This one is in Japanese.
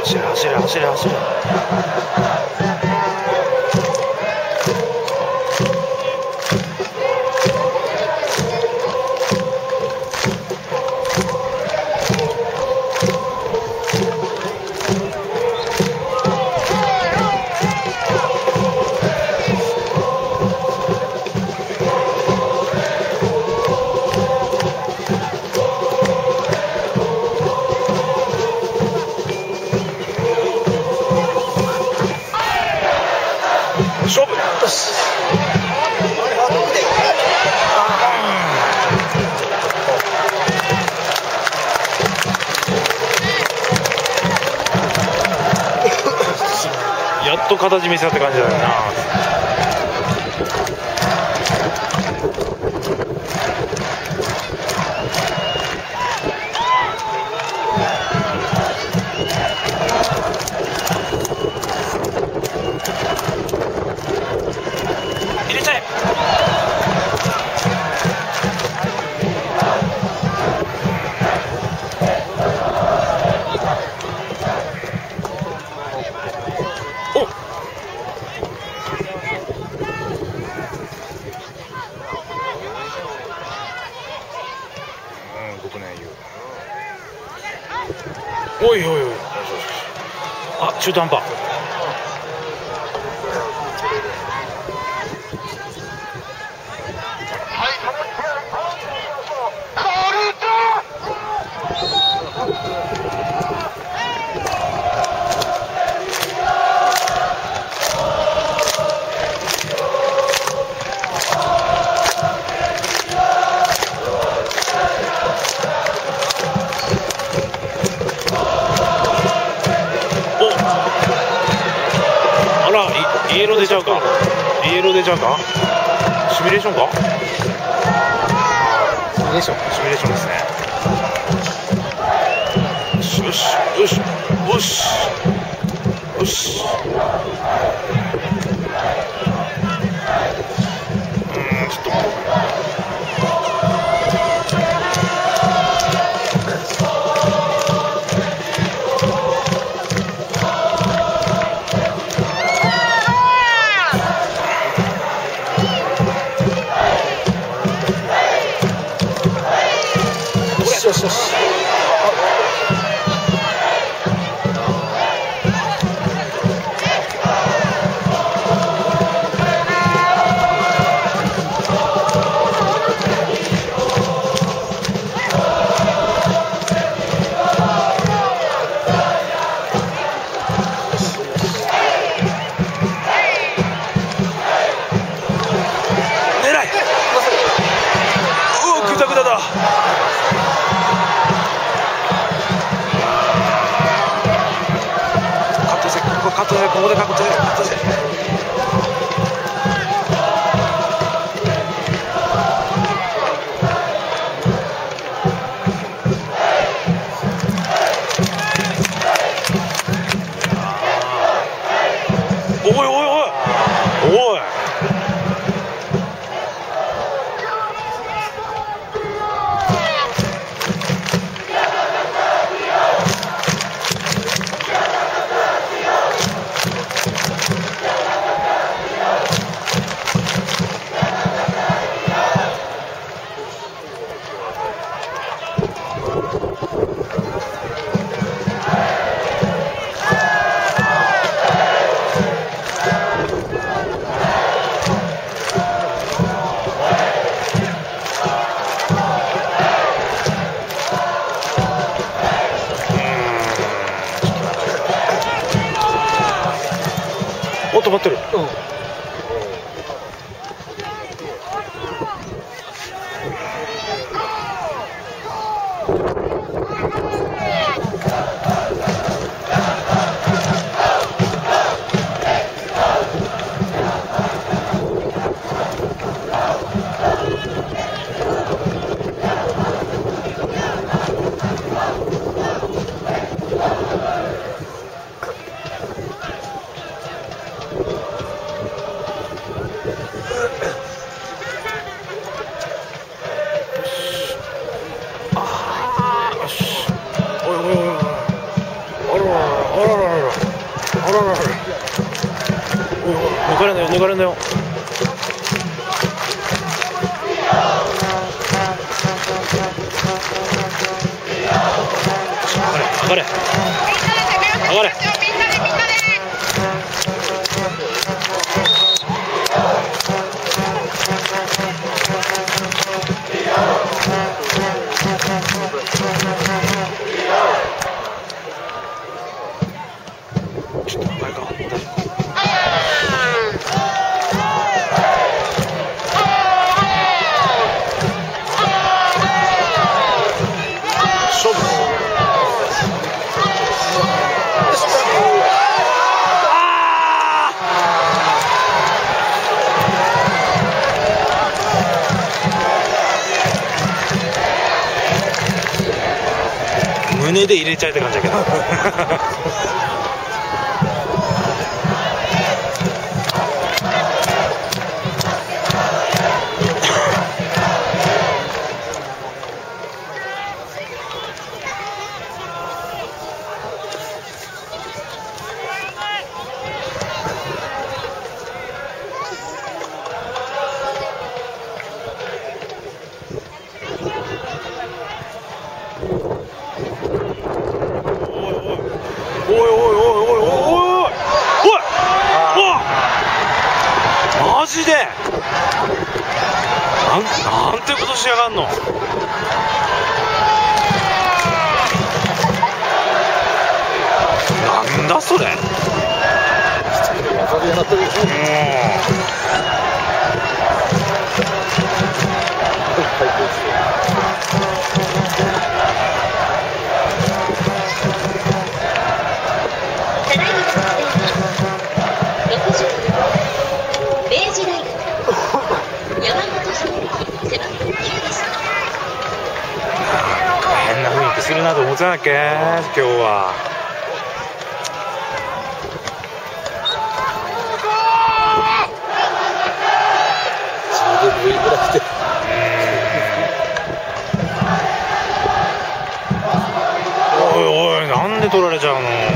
走れ走れ走れ走れ。勝負。よし。やっと形見せたって感じだよな。入れちゃえ。おっ。国内優。おいおいおい。あ、中途半端。イエロー出ちゃうか。イエロー出ちゃうか。シミュレーションか。シミュレーション。シミュレーションですね。よしよしよしよしよし。ちょっと。よしよし。狙い。おお、グダグダだ。カットで、ここでカットで、カットで。おいおいおいおい。お、止まってる。 抜かれんなよ、抜かれんなよ。上がれ、上がれ、上がれ。ちょっと前か。勝負。胸で入れちゃえって感じだけど。おいおいおいおいおいおいおい、マジでなんてことしやがんの。なんだそれ。変な雰囲気するなと思ってたんだっけ今日は。おいおい、なんで取られちゃうの。